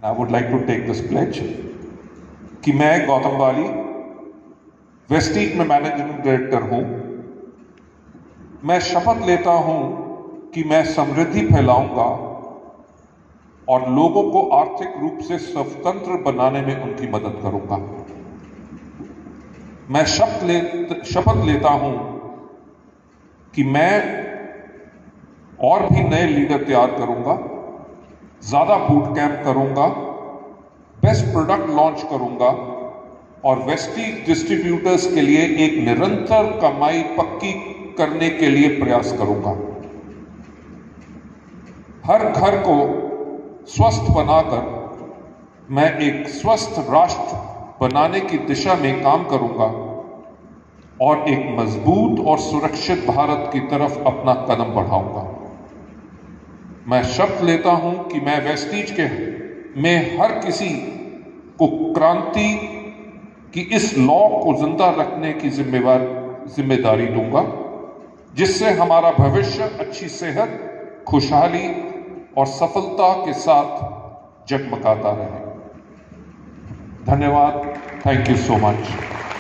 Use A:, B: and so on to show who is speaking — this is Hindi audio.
A: I would like to take this pledge कि मैं गौतम वाली वेस्टीज में मैनेजिंग डायरेक्टर हूं। मैं शपथ लेता हूं कि मैं समृद्धि फैलाऊंगा और लोगों को आर्थिक रूप से स्वतंत्र बनाने में उनकी मदद करूंगा। मैं शपथ लेता हूं कि मैं और भी नए लीडर तैयार करूंगा, ज्यादा बूट कैंप करूंगा, बेस्ट प्रोडक्ट लॉन्च करूंगा और वेस्टीज डिस्ट्रीब्यूटर्स के लिए एक निरंतर कमाई पक्की करने के लिए प्रयास करूंगा। हर घर को स्वस्थ बनाकर मैं एक स्वस्थ राष्ट्र बनाने की दिशा में काम करूंगा और एक मजबूत और सुरक्षित भारत की तरफ अपना कदम बढ़ाऊंगा। मैं शपथ लेता हूं कि मैं वेस्टीज में हर किसी को क्रांति की इस लॉ को जिंदा रखने की जिम्मेदारी दूंगा, जिससे हमारा भविष्य अच्छी सेहत, खुशहाली और सफलता के साथ जगमगाता रहे। धन्यवाद। Thank you so much.